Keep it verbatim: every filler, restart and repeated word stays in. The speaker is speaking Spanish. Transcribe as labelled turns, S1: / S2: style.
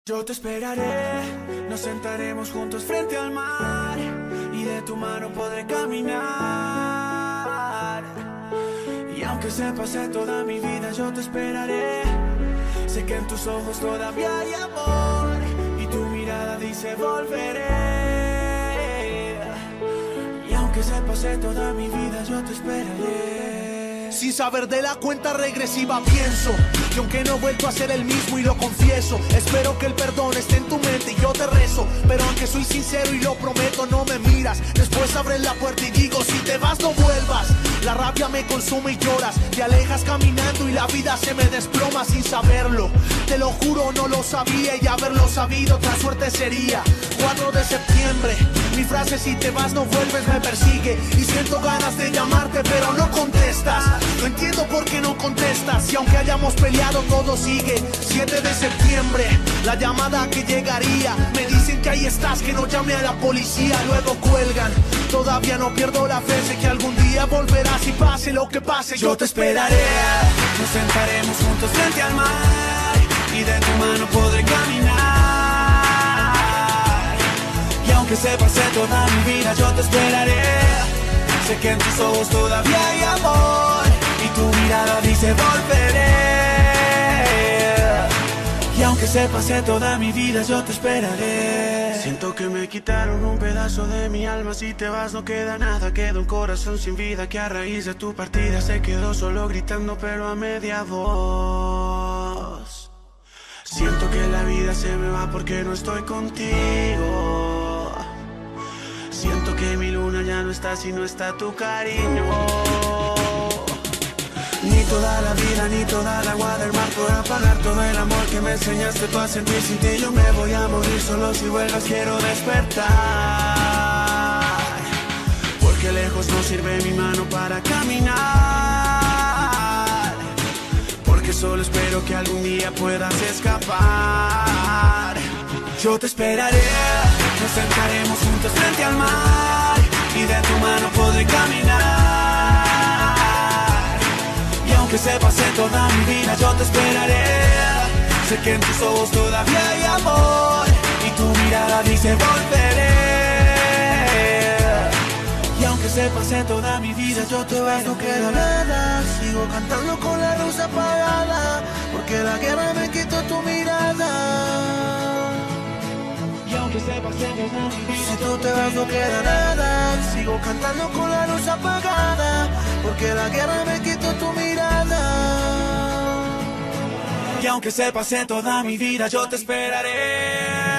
S1: Yo te esperaré, nos sentaremos juntos frente al mar y de tu mano podré caminar. Y aunque se pase toda mi vida, yo te esperaré. Sé que en tus ojos todavía hay amor y tu mirada dice volveré. Y aunque se pase toda mi vida, yo te esperaré.
S2: Sin saber de la cuenta regresiva pienso que aunque no he vuelto a ser el mismo y lo confieso, espero que el perdón esté en tu mente y yo te rezo. Pero aunque soy sincero y lo prometo, no me miras. Después abres la puerta y digo, si te vas no vuelvas. La rabia me consume y lloras, te alejas caminando y la vida se me desploma sin saberlo. Te lo juro, no lo sabía y haberlo sabido otra suerte sería. Cuatro de septiembre, mi frase si te vas no vuelves me persigue. Y siento ganas de llamarte pero no contestas. No entiendo por qué no contestas y aunque hayamos peleado todo sigue. Siete de septiembre, la llamada que llegaría. Me dicen que ahí estás, que no llame a la policía. Luego cuelgan, todavía no pierdo la fe. Sé que algún día volverás y pase lo que pase,
S1: yo te esperaré. Nos sentaremos juntos frente al mar y de tu mano podré caminar. Y aunque se pase toda mi vida, yo te esperaré. Sé que en tus ojos todavía hay amor y tu mirada dice volveré. Y aunque se pase toda mi vida, yo te esperaré. Siento que me quitaron un pedazo de mi alma. Si te vas no queda nada, queda un corazón sin vida que a raíz de tu partida se quedó solo gritando pero a media voz. Siento que la vida se me va porque no estoy contigo. Siento que mi luna ya no está si no está tu cariño. Ni toda la vida, ni toda el agua del mar podrá pagar todo el amor que me enseñaste tú a sentir. Sin ti yo me voy a morir, solo si vuelvas quiero despertar. Porque lejos no sirve mi mano para caminar. Porque solo espero que algún día puedas escapar. Yo te esperaré, nos sentaremos juntos frente al mar y de tu mano podré caminar. Y aunque se pase toda mi vida, yo te esperaré. Sé que en tus ojos todavía hay amor y tu mirada dice volveré. Y aunque se pase toda mi vida, yo te vas, no queda nada.
S2: Sigo cantando con la luz apagada, porque la guerra me quitó tu mirada.
S1: Y aunque se pase toda mi vida,
S2: si tú te vas no queda nada. Sigo cantando con la luz apagada, porque la guerra me quitó tu mirada.
S1: Y aunque se pase toda mi vida, yo te esperaré.